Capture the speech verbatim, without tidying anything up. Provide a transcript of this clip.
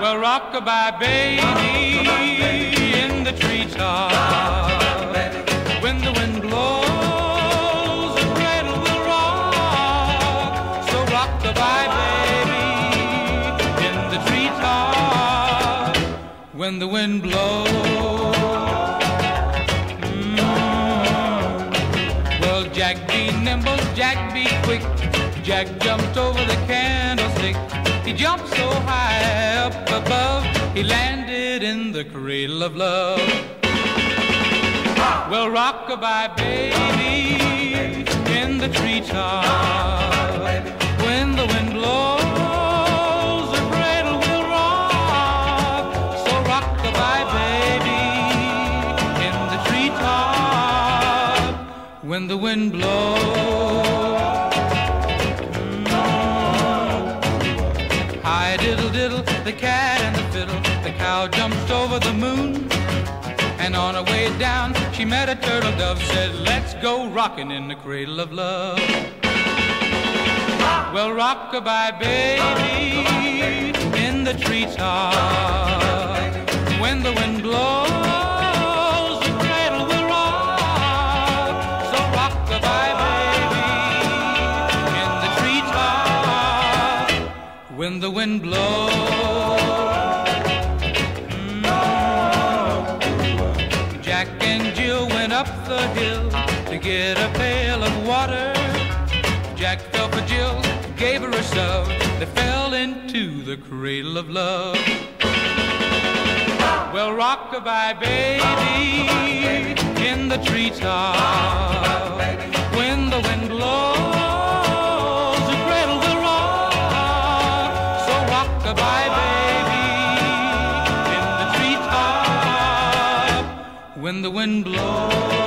Well, rock-a-bye, baby, in the treetop. When the wind blows, the cradle will rock. So rock-a-bye, baby, in the treetop. When the wind blows. Mm. Well, Jack be nimble, Jack be quick. Jack jumped over the candlestick. He jumped so high up above, he landed in the cradle of love. Well, rock-a-bye, baby, in the treetop. When the wind blows, the cradle will rock. So rock-a-bye, baby, in the treetop. When the wind blows. Hi, diddle, diddle, the cat and the fiddle. The cow jumped over the moon. And on her way down, she met a turtle dove. Said, let's go rockin' in the cradle of love. Well, rock-a-bye, baby, in the treetop. When the wind blows, the cradle will rock. So rock-a-bye, baby, in the treetop. When the wind blows. Jack and Jill went up the hill to get a pail of water. Jack fell for Jill, gave her a shove. They fell into the cradle of love. Well, rock-a-bye, baby, in the treetop. When the wind blows, the cradle will rock. So rock-a-bye, baby, in the treetop. When the wind blows.